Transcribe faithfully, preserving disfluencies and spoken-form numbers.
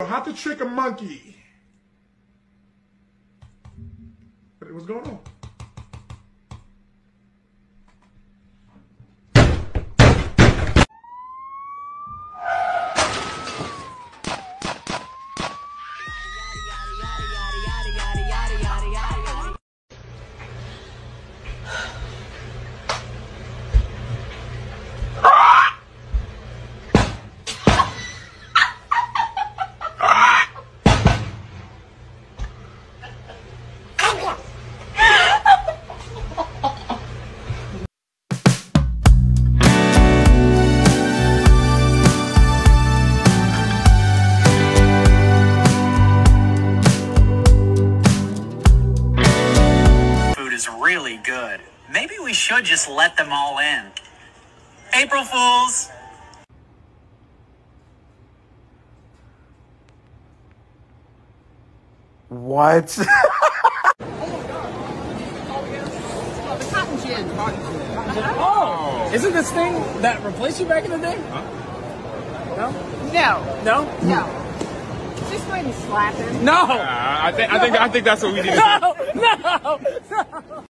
How to trick a monkey. What's going on? Really good. Maybe we should just let them all in. April Fools! What? The cotton gin. Oh! Isn't this thing that replaced you back in the day? Huh? No? No. No? No. Just go ahead and slap him. No! Uh, I think I think I think that's what we need to do. No! No! No!